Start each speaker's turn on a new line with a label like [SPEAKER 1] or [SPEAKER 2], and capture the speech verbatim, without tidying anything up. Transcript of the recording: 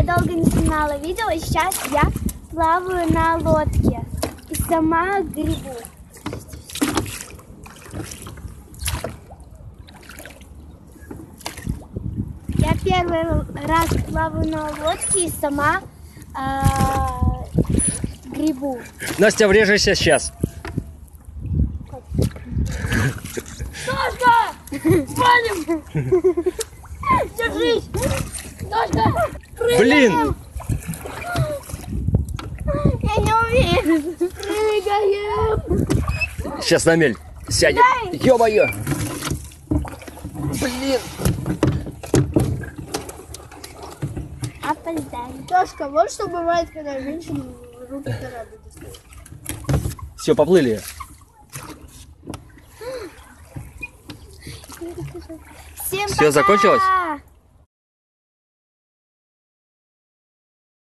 [SPEAKER 1] долго не снимала видео, и сейчас я плаваю на лодке и сама гребу. Я первый раз плаваю на лодке и сама э, гребу.
[SPEAKER 2] Настя, врежешься сейчас.
[SPEAKER 1] Сашка! Валим! Держись! Сашка! Прыгаем!
[SPEAKER 2] Блин!
[SPEAKER 1] Я не уверен. Прыгаем!
[SPEAKER 2] Сейчас на мель сядем. Ё-моё! Блин!
[SPEAKER 1] Опоздали.
[SPEAKER 3] Сашка, вот что бывает, когда женщины руки корабль достают.
[SPEAKER 2] Все, поплыли.
[SPEAKER 1] Всем
[SPEAKER 2] Всё,
[SPEAKER 1] пока!
[SPEAKER 2] закончилось?